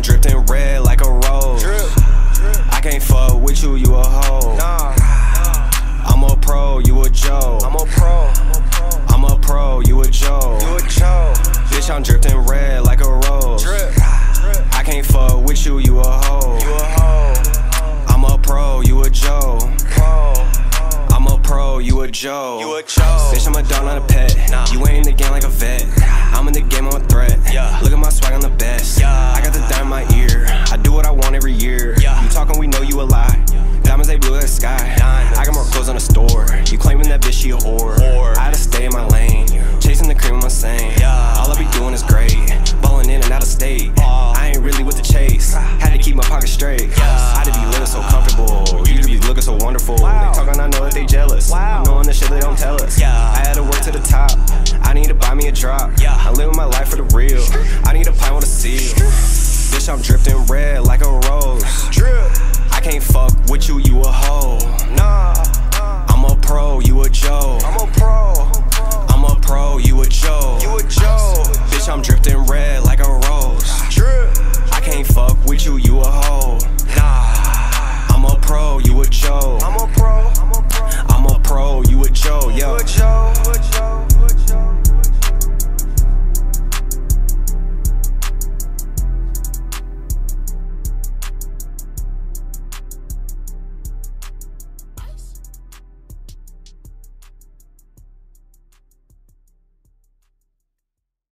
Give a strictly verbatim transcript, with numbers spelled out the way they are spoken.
drifting red like a rose. Drip. I can't fuck with you, you a hoe. Nah. I'm a pro, you a Joe. I'm a pro. I'm a pro, you a Joe. You a Joe. Bitch, I'm drifting red like a rose. Drip. I can't fuck with you, you a hoe. You a hoe. I'm a pro, you a Joe. Pro. I'm a pro, you a Joe. You a Joe. Bitch, I'm a dog, not a pet. Nah. You ain't in the game like a vet. I'm in the game, I'm a threat. Yeah. Look at my swag, I'm the best. Yeah. I got the dime in my ear. I do what I want every year. Yeah. You talking, we know you a lie. Diamonds, they blue like the sky. Diamonds. I got more clothes on the store. You claiming that bitch, she a whore. Whore. I had to stay in my lane. Chasing the cream, I'm insane. Yeah. All I be doing is great. Ballin' in and out of state. Ball. I ain't really with the chase. Had to keep my pocket straight. Yeah. I had to be living so comfortable. You to be looking so wonderful. Wow. They talking, I know that they jealous. Wow. I'm knowing the shit they don't tell us. Yeah. I had to work to the top. I need to buy me a drop. Yeah. I'm living my life for the real. I need a pint with a seal. Bitch, I'm drifting red like a rose. Drip. I can't fuck with you, you a hoe. Nah. I'm a pro, you a Joe. I'm a pro. I'm a pro, you a Joe. You a Joe. Bitch, I'm drifting red like a rose.